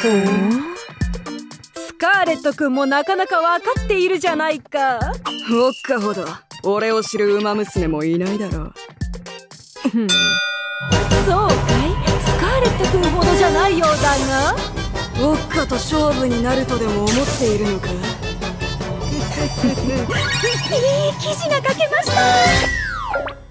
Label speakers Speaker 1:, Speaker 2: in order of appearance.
Speaker 1: スカーレット君もなかなか分かっているじゃないか。
Speaker 2: おっかほど俺を知る馬娘もいないだろう。
Speaker 1: そうかい、スカーレット君ほどじゃないようだが。
Speaker 2: ウォッカと勝負になるとでも思っているのか。いい
Speaker 1: 記事が書けました。